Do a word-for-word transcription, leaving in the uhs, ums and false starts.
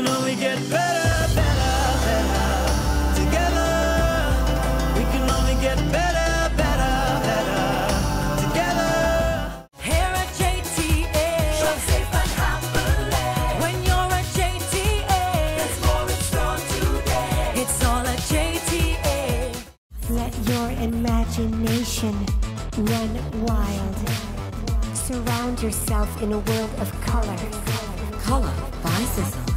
only get better, better, better. Together, we can only get better, better, better. Together. Here at J T A, shop safe and happily. When you're at J T A, there's more in store today. It's all at J T A. Let your imagination run wild. Surround yourself in a world of color. Color by Sizzle.